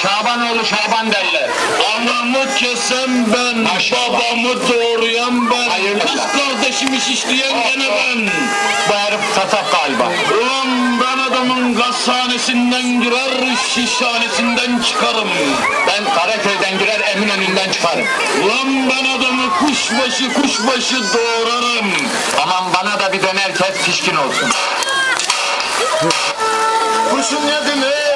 Şabanoğlu Şaban derler. Anamı kesen ben, babamı doğrayan ben, Hayırlı kız işler. kardeşimi şişleyen gene ben. Bu herif kasap galiba. Ulan ben adamın gazhanesinden girer, şişhanesinden çıkarım. Ben Karaköy'den girer Eminönü'nden çıkarım. Ulan ben adamı kuşbaşı doğrarım. Aman bana da bir döner kes pişkin olsun. Kurşun yedin